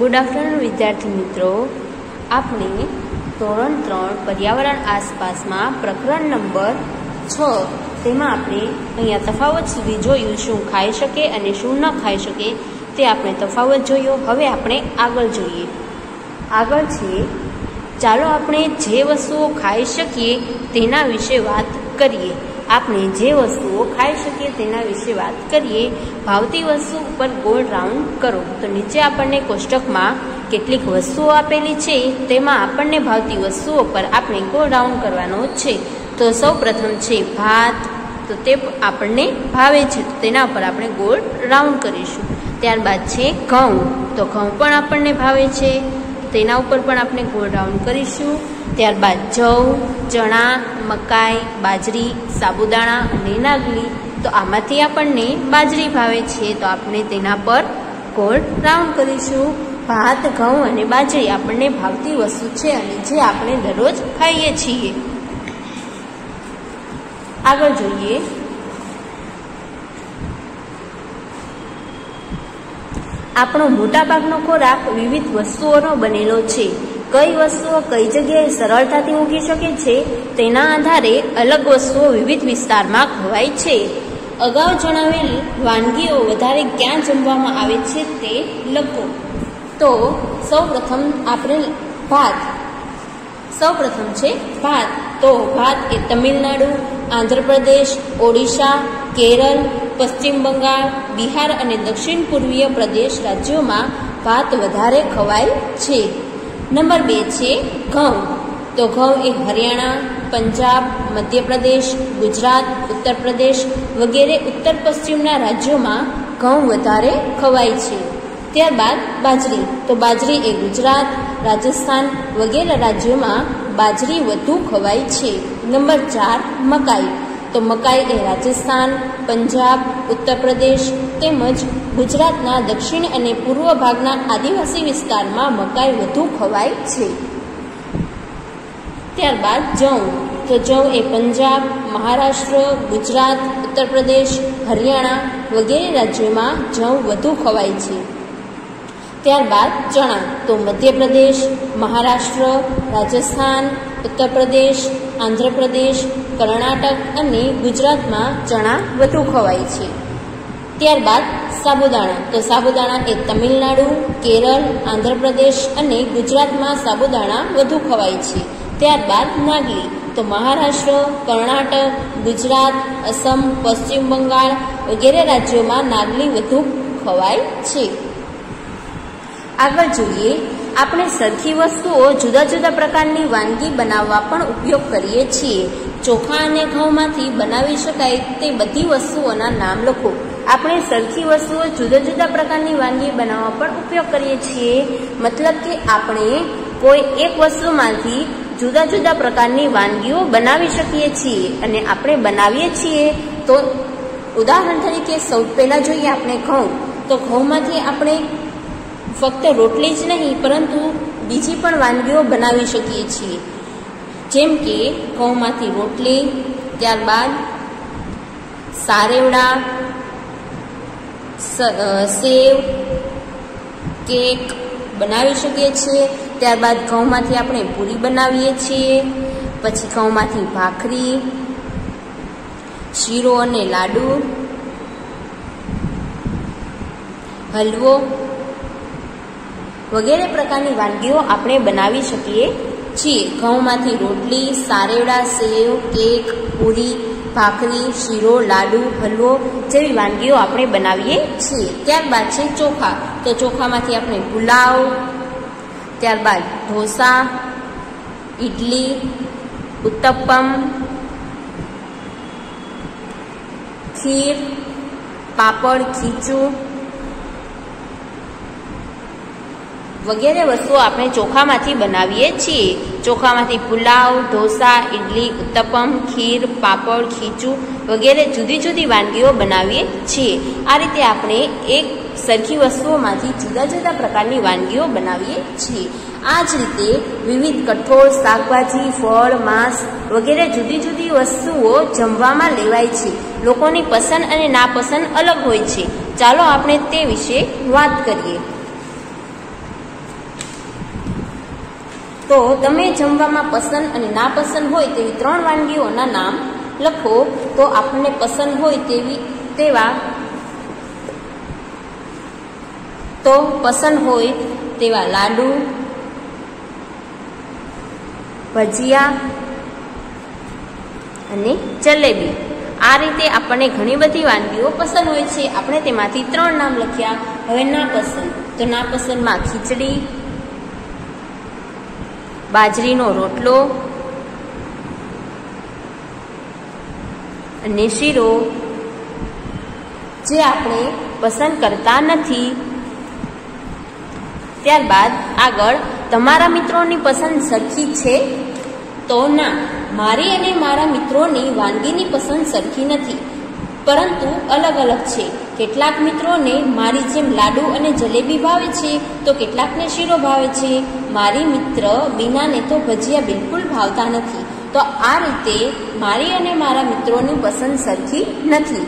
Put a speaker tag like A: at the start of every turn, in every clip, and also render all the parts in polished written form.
A: Good afternoon विद्यार्थी मित्रों, आपने ધોરણ 3 पर्यावरण आसपास में प्रकरण नंबर 6 तेमां आपणे अहींया तफावत सुधी जोयुं, शुं खाई शके अने शुं न खाई शके ते आपणे तफावत जोयो। हवे आपणे आगळ जोईए। आगळ छे, चालो आपणे जे वस्तुओ खाई शकीए तेना विषे वात करीए। आपणे जे वस्तुओ खाई शकीए तेना विषे वात करीए। भावती वस्तु पर गोल राउंड करो। तो नीचे आपणे कोष्टकमां કેટલીક વસ્તુઓ આપેલી છે, તેમાં આપણને ભાવતી વસ્તુઓ પર આપણે ગોળ રાઉન્ડ કરવાનો છે। તો સૌ પ્રથમ છે ભાત, તો તે આપણને ભાવે છે, તો તેના પર આપણે ગોળ રાઉન્ડ કરીશું। ત્યારબાદ છે ઘઉં, તો ઘઉં પણ આપણને ભાવે છે, તેના ઉપર પણ આપણે ગોળ રાઉન્ડ કરીશું। ત્યારબાદ જવ, ચણા, મકાઈ, બાજરી, સાબુદાણા અને નાગલી, તો આમાંથી આપણને બાજરી ભાવે છે, તો આપણે તેના પર ગોળ રાઉન્ડ કરીશું। भात, घऊं अने बाजरी आपने भावती वस्तु है अने जे आपणे दररोज खाईए छीए। आगळ जोईए। आपणो मोटा भागनो खोराक विविध वस्तुओनो बनेलो छे। कई वस्तुओ कई जग्याए सरळताथी उगी शके छे तेना आधारे अलग वस्तुओ विविध विस्तारमां खवाय छे। अगाऊ जणावेल वानगीओ वधारे क्यां जमवामां आवे छे ते लखो। तो सौ प्रथम आपणे भात, सौ प्रथम छे भात। तो भात ए तमिलनाडु, आंध्र प्रदेश, ओडिशा, केरल, पश्चिम बंगाल, बिहार अने दक्षिण पूर्वीय प्रदेश राज्यों में भात वधारे खवाय छे। नंबर 2 छे घऊं। तो घऊं ए हरियाणा, पंजाब, मध्य प्रदेश, गुजरात, उत्तर प्रदेश वगैरह उत्तर पश्चिमना राज्यों में घऊं वधारे खवाय छे। त्यारबाद बाजरी। तो बाजरी ए गुजरात, राजस्थान वगैरह राज्यों में बाजरी वधु खवाय छे। नंबर 4 मकाई। तो मकाई ए राजस्थान, पंजाब, उत्तर प्रदेश तेमज गुजरातना दक्षिण अने पूर्व भागना आदिवासी विस्तार में मकाई वधु खवाय छे। त्यारबाद जव। तो जव ए पंजाब, महाराष्ट्र, गुजरात, उत्तर प्रदेश, हरियाणा वगैरह राज्यों में जव वधु खवाय छे। त्यारबाद चना। तो मध्य प्रदेश, महाराष्ट्र, राजस्थान, उत्तर प्रदेश, आंध्र प्रदेश, कर्नाटक अने गुजरात में चना वधु खवाय छे। त्यारबाद साबुदाणा। तो साबुदाणा ए तमिलनाडु, केरल, आंध्र प्रदेश अने गुजरात में साबुदाणा वधु खवाय छे। त्यारबाद नागली। तो महाराष्ट्र, कर्नाटक, गुजरात, असम, पश्चिम बंगाल वगैरह राज्यों में नागली वधु खवाय छे। आगळ जोईए। आपणे सरखी वस्तुओ जुदा जुदा प्रकारनी वानगी बनाववा पण उपयोग करीए छीए। चोखा अने घऊंमांथी बनावी शकाय ते बधी वस्तुओना नाम लखो। आपणे सरखी वस्तुओ जुदा जुदा प्रकारनी वानगी बनाववा पण उपयोग करीए छीए, मतलब के आपणे कोई एक वस्तुमांथी जुदा जुदा प्रकारनी वानगीओ बनावी शकीए छीए अने आपणे बनावीए छीए। तो उदाहरण तरीके सौ पहेला जोईए आपणे घऊं। तो घऊंमांथी आपणे फक्त रोटली ज नहीं परंतु बीजी पण वानगीओ बनावी शकीए छीए, जेम के घऊंमांथी रोटली, त्यारबाद सारेवड़ा, सेव, केक बनावी शकीए छीए। त्यारबाद घऊंमांथी आपणे पूरी बनावीए छीए। पछी घऊंमांथी भाखरी, शीरो अने लाडू, हलवो वगैरह प्रकारनी वानगीओ आपणे बनावी शकीए छीए। घऊंमांथी रोटली, सारेवड़ा, सेव, केक, पूरी, भाखरी, शीरो, लाडू, हलवो जेवी वानगीओ आपणे बनावीए छीए। त्यारबाद छे चोखा। तो चोखामांथी आपणे पुलाव, त्यारबाद ढोसा, इडली, उत्तपम, खीर, पापड़, खीचू वगैरह वस्तुओं आपणे चोखामांथी बनावीए छीए। चोखामांथी पुलाव, ढोसा, इडली, उत्तपम, खीर, पापड़, खीचू वगैरह जुदी जुदी वानगीओ बनावीए छीए। आ रीते आपणे एक सरखी वस्तुओमांथी जुदा जुदा प्रकारनी वानगीओ बनावीए छीए। आ ज रीते विविध कठोळ, शाकभाजी, फळ, मांस वगैरह जुदी जुदी वस्तुओ जमवामां लेवाय छे। लोकोनी पसंद अने नापसंद अलग होय छे। चालो आपणे ते विषे वात करीए। તો તમે જમવામાં પસંદ અને નાપસંદ હોય તેવી 3 વાનગીઓના નામ લખો. તો આપણને પસંદ હોય તેવા લાડુ, ભજીયા અને જલેબી. આ રીતે આપણને ઘણી બધી વાનગીઓ પસંદ હોય છે. આપણે તેમાંથી 3 નામ લખ્યા. હવે નાપસંદ, તો નાપસંદમાં ખીચડી, બાજરીનો રોટલો અને શીરો જે આપણે પસંદ કરતા નથી. ત્યારબાદ આગળ, તમારા મિત્રોની પસંદ સરખી છે? તો ના, મારી અને મારા મિત્રોની વાનગીની પસંદ સરખી નથી, પરંતુ અલગ અલગ છે. કેટલાક મિત્રોને મારી જેમ લાડુ અને જલેબી ભાવે છે, તો કેટલાકને શીરો ભાવે છે. મારી મિત્ર બીનાને તો ભજીયા બિલકુલ ભાવતા નથી. તો આ રીતે મારી અને મારા મિત્રોની પસંદ સરખી નથી.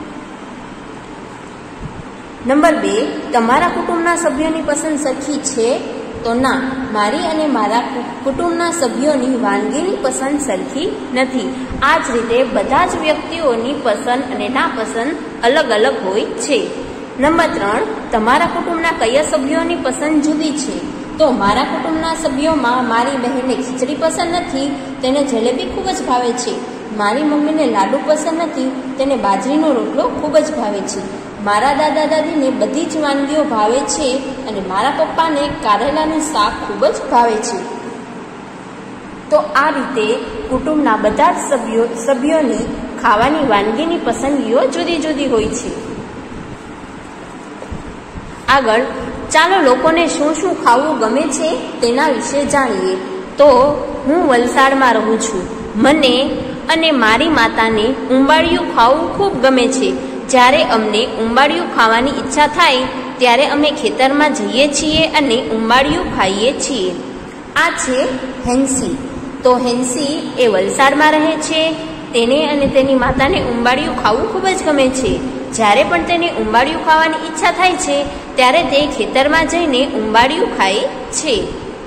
A: નંબર 2, તમારા કુટુંબના સભ્યોની પસંદ સરખી છે? તો ના, મારી અને મારા કુટુંબના સભ્યોની વાનગીની પસંદ સરખી નથી. આ જ રીતે બધા જ વ્યક્તિઓની પસંદ અને નાપસંદ અલગ અલગ હોય છે. નંબર 3, તમારા કુટુંબના કયા સભ્યોની પસંદ જુદી છે? તો મારા કુટુંબના સભ્યોમાં મારી બહેનને ખીચડી પસંદ નથી, તેને જલેબી ખૂબ જ ભાવે છે. મારી મમ્મીને લાડુ પસંદ નથી, તેને બાજરીનો રોટલો ખૂબ જ ભાવે છે. મારા દાદા દાદીને બધી જ વાનગીઓ ભાવે છે અને મારા પપ્પાને કારેલાનું શાક ખૂબ જ ભાવે છે. તો આ રીતે કુટુંબના બધા જ સભ્યોની ખાવાની વાનગીની પસંદગીઓ જુદી જુદી હોય છે. આગળ, ચાલો લોકોને શું શું ખાવું ગમે છે તેના વિશે જાણીએ. તો હું વલસાડમાં રહું છું. મને અને મારી માતાને ઉંબાડિયું ખાવું ખૂબ ગમે છે. જ્યારે અમને ઉંબાડિયું ખાવાની ઈચ્છા થાય ત્યારે અમે ખેતરમાં જઈએ છીએ અને ઉંબાડિયું ખાઈએ છીએ. આ છે હેન્સી. તો હેન્સી એ વલસાડમાં રહે છે. તેને અને તેની માતાને ઉંબાડિયું ખાવું ખૂબ જ ગમે છે. જ્યારે પણ તેને ઉંબાડિયું ખાવાની ઈચ્છા થાય છે ત્યારે તે ખેતરમાં જઈને ઉંબાડિયું ખાય છે.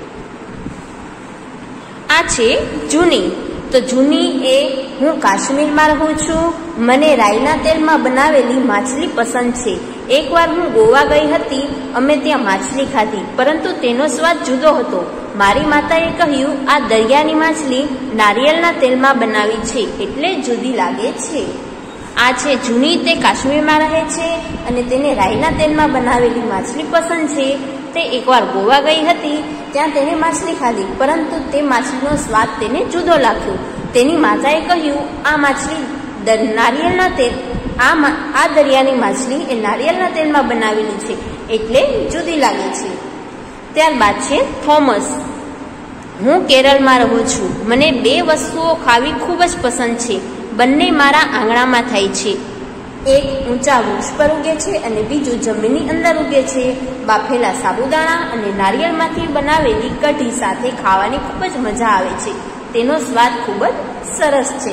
A: આ છે જૂની. તો જૂની એ હું કાશ્મીરમાં રહું છું. મને રાઈના તેલમાં બનાવેલી માછલી પસંદ છે. એકવાર હું ગોવા ગઈ હતી. અમે ત્યાં માછલી ખાધી, પરંતુ તેનો સ્વાદ જુદો હતો. મારી માતાએ કહ્યું, આ દરિયાની માછલી નારિયેળના તેલમાં બનાવી છે, એટલે જુદી લાગે છે. આ છે જૂની. તે કાશ્મીરમાં રહે છે અને તેને રાઈના તેલમાં બનાવેલી માછલી પસંદ છે. તે એકવાર ગોવા ગઈ હતી. ત્યાં તેને માછલી ખાધી, પરંતુ તે માછલીનો સ્વાદ તેને જુદો લાગ્યો. તેની માતાએ કહ્યું, આ માછલી નારિયેળના તેલ આ દરિયાની માછલી એ નારિયેળના તેલમાં બનાવેલી છે, એટલે જુદી લાગે છે. ત્યારબાદ છે થોમસ. હું કેરળમાં રહું છું. મને 2 વસ્તુઓ ખાવી ખૂબ જ પસંદ છે. બંને મારા આંગણામાં થાય છે. એક ઊંચા વૃક્ષ પર ઉગે છે અને બીજું જમીનની અંદર ઉગે છે. બાફેલા સાબુદાણા અને નારિયેળમાંથી બનાવેલી કઢી સાથે ખાવાની ખૂબ જ મજા આવે છે. તેનો સ્વાદ ખૂબ જ સરસ છે.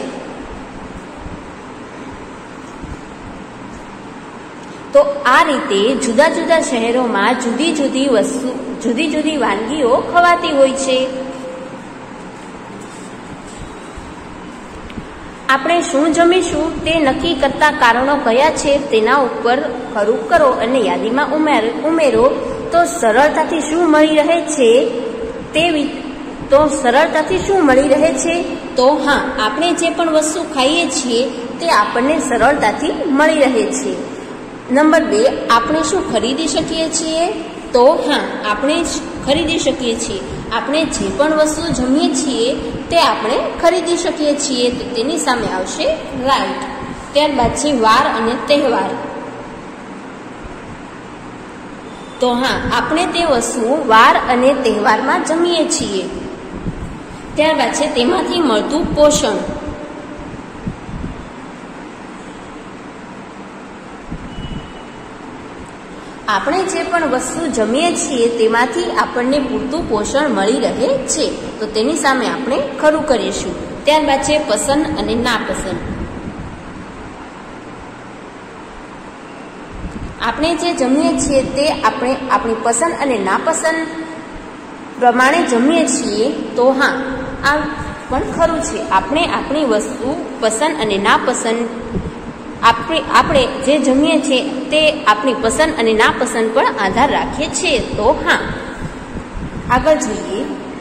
A: તો આ રીતે જુદા જુદા શહેરોમાં જુદી જુદી વાનગીઓ ખવાતી હોય છે. આપણે શું જમીશું તે નક્કી કરતા કારણો કયા છે તેના ઉપર ખરું કરો અને યાદીમાં ઉમેરો. તો સરળતાથી શું મળી રહે છે? તો હા, આપણે જે પણ વસ્તુ ખાઈએ છીએ તે આપણને સરળતાથી મળી રહે છે. નંબર 2, આપણે શું ખરીદી શકીએ છીએ? તો હા, આપણે ખરીદી શકીએ છીએ. આપણે જે પણ વસ્તુ જમીએ છીએ તે આપણે ખરીદી શકીએ છીએ. તો તેની સામે આવશે રાઈટ. ત્યારબાદ છે વાર અને તહેવાર. તો હા, આપણે તે વસ્તુ વાર અને તહેવારમાં જમીએ છીએ. ત્યારબાદ છે તેમાંથી મળતું પોષણ. આપણે જે પણ વસ્તુ જમીએ છીએ તેમાંથી આપણને પૂરતું પોષણ મળી રહે છે. તો તેની સામે આપણે ખરું કરીશું. ત્યારબાદ છે પસંદ અને નાપસંદ. આપણે જે જમીએ છીએ તે આપણે આપણી પસંદ અને નાપસંદ પ્રમાણે જમીએ છીએ તો હા, આ પણ ખરું છે. આપણે આપણી વસ્તુ પસંદ અને નાપસંદ આપણે જે જમીએ છીએ તે આપણી પસંદ અને નાપસંદ પર આધાર રાખીએ છીએ તો હા. આગળ જોઈએ,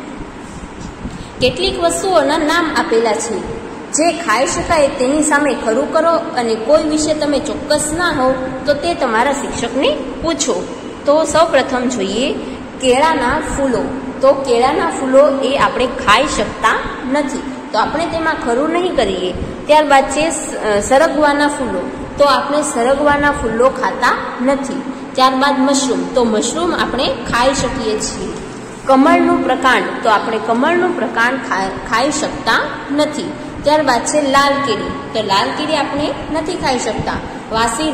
A: કેટલીક વસ્તુઓના નામ આપેલા છે. જે ખાઈ શકાય તેની સામે ખરું કરો અને કોઈ વિશે તમે ચોક્કસ ના હો તો તે તમારા શિક્ષકને પૂછો. તો સૌપ્રથમ જોઈએ કેળાના ફૂલો. તો કેળાના ફૂલો એ આપણે ખાઈ શકતા નથી, તો આપણે તેમાં ખરું નહીં કરીએ. ત્યારબાદ છે સરગવાના ફૂલો. તો આપણે સરગવાના ફૂલો ખાતા નથી. ત્યારબાદ મશરૂમ. તો મશરૂમ આપણે ખાઈ શકીએ છીએ. કમળનું પ્રકાંડ. તો આપણે કમળનું પ્રકાંડ ખાઈ શકતા નથી. ત્યારબાદ છે લાલ કેરી. તો લાલ કેરી આપણે નથી ખાઈ શકતા. વાસી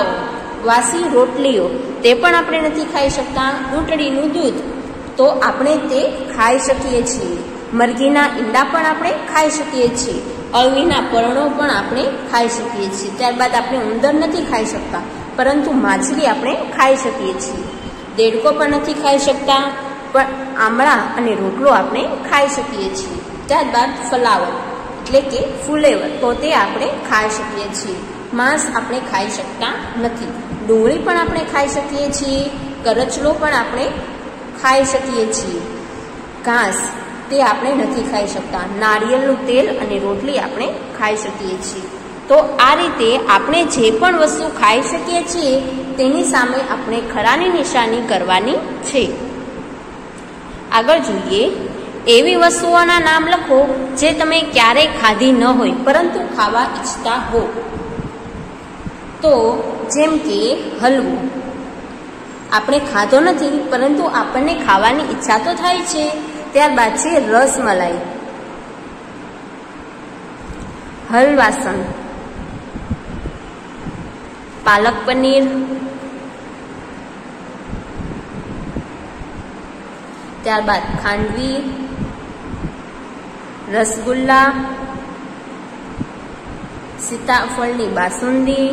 A: રોટલીઓ તે પણ આપણે નથી ખાઈ શકતા. ઊંટડીનું દૂધ તો આપણે તે ખાઈ શકીએ છીએ. મરઘીના ઈંડા પણ આપણે ખાઈ શકીએ છીએ. અળવીના પર્ણો પણ આપણે ખાઈ શકીએ છીએ. ત્યારબાદ આપણે ઉંદર નથી ખાઈ શકતા, પરંતુ માછલી આપણે ખાઈ શકીએ છીએ. દેડકો પણ નથી ખાઈ શકતા, પણ આમળા અને રોટલો આપણે ખાઈ શકીએ છીએ. ત્યારબાદ ફ્લાવર એટલે કે ફુલેવર, તો તે આપણે ખાઈ શકીએ છીએ. માંસ આપણે ખાઈ શકતા નથી. ડુંગળી પણ આપણે ખાઈ શકીએ છીએ. કરચલો પણ આપણે ખાઈ શકીએ છીએ. ઘાસ તે આપણે નથી ખાઈ શકતા. નારિયેળનું તેલ અને રોટલી આપણે ખાઈ શકીએ છીએ. તો આ રીતે આપણે જે પણ વસ્તુ ખાઈ શકીએ છીએ તેની સામે આપણે ખરાની નિશાની કરવાની છે. આગળ જોઈએ, એવી વસ્તુઓના નામ લખો જે તમે ક્યારેય ખાધી ન હોય પરંતુ ખાવા ઈચ્છતા હો. તો જેમ કે હલવો આપણે ખાધો નથી પરંતુ આપણને ખાવાની ઈચ્છા તો થાય છે. ત્યારબાદ છે રસમલાઈ, હલવાસન, પાલક પનીર, ત્યારબાદ ખાંડવી, રસગુલ્લા, સીતાફળની બાસુંદી,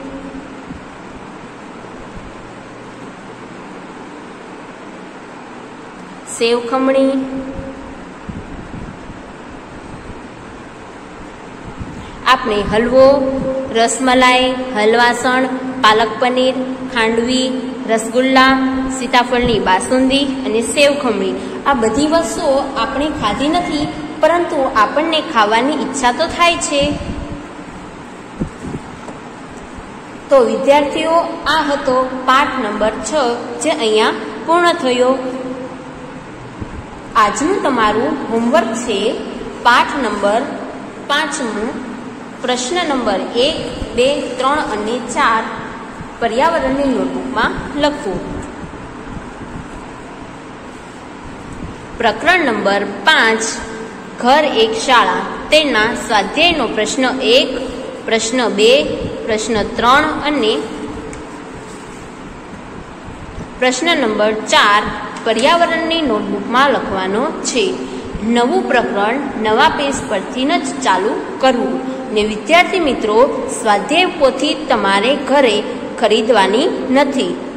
A: સેવ ખમણી, આપણે હલવો, રસમલાઈ, હલવાસણ, પાલક પનીર, ખાંડવી, રસગુલ્લા, સીતાફળની બાસુંદી અને સેવ ખમણી આ બધી વસ્તુઓ આપણે ખાધી નથી પરંતુ આપણને ખાવાની ઈચ્છા તો થાય છે. તો વિદ્યાર્થીઓ, આ હતો પાઠ નંબર 6 જે અહીંયા પૂર્ણ થયો. આજનું તમારું હોમવર્ક છે પાઠ નંબર 5, પ્રશ્ન નંબર 1, 2, 3 અને 4 પર્યાવરણની નોટબુકમાં લખવું. પ્રકરણ નંબર 5, ઘર એક શાળા, તેના સ્વાધ્યાયનો પ્રશ્ન 1, પ્રશ્ન 2, પ્રશ્ન 3 અને પ્રશ્ન નંબર 4 પર્યાવરણની નોટબુકમાં લખવાનો છે. નવું પ્રકરણ નવા પેજ પરથી જ ચાલુ કરવું. ને વિદ્યાર્થી મિત્રો, સ્વાધ્યાય પોથી તમારે ઘરે ખરીદવાની નથી.